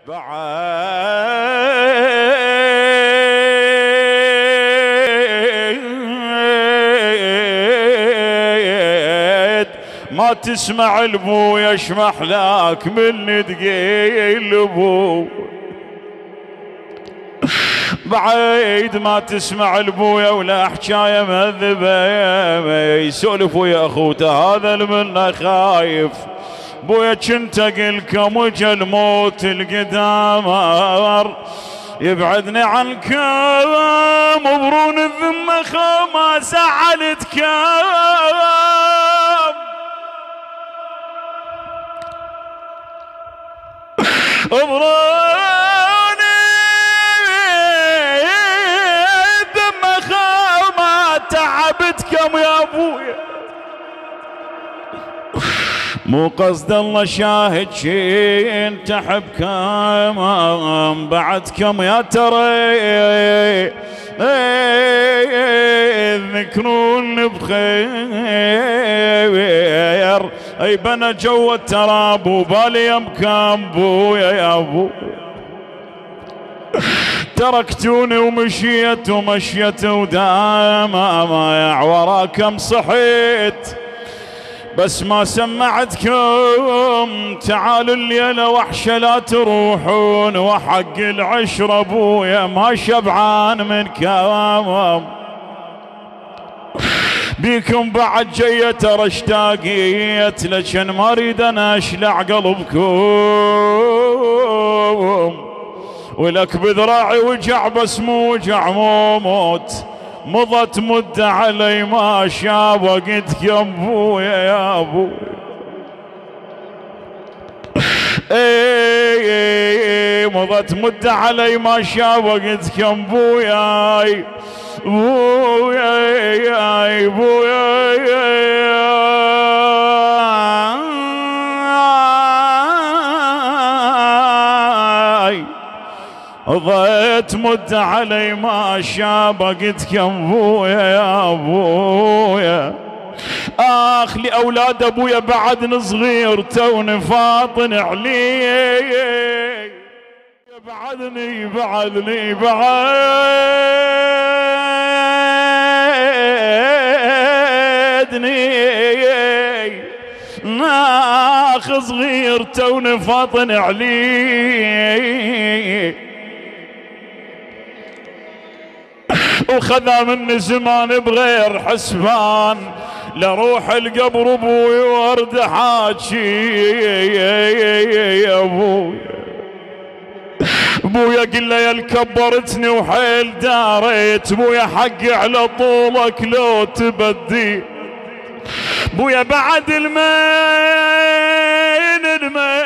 بعد ما تسمع البو يشمح لك من تقيل ابو، بعيد ما تسمع البويا ولا حكايه مذبه يسولف ويا اخوته هذا المنه خايف. بويا كنت اقلكم وجا الموت القدامر يبعدني عنكم وبرون الذمه ما زعلتكم. تعبتكم يا ابويا، مو قصد الله شاهد شي انت حبكم بعدكم يا ترى ذكرون بخير اي بنا جو التراب وبالي يمكم بويا يا ابو. تركتوني ومشيت ودام ما وراكم صحيت بس ما سمعتكم. تعالوا الليلة وحشة لا تروحون وحق العشرة ابويا ما شبعان من كلام بيكم بعد جاية ترى اشتاقيت لكن ما اريد انا اشلع قلبكم ولك بذراعي وجع بس مو وجع مو موت. مضت مدة علي ما شابقتك يا ابويا يا ابويا مضت مدة علي ما شابقتك يا ابويا بويا بويا ضيت مدة علي ما شابقتك يا ابويا يا ابويا. اخ لاولاد ابويا بعدني صغير توني فاطن عليه بعدني اخ صغير توني فاطن عليه وخذا مني زمان بغير حسبان لروح القبر ابوي ورد حاجي يا ابوي. ابويا قل له يا الكبرتني وحيل داريت ابويا حقي على طولك لو تبدي ابويا بعد المين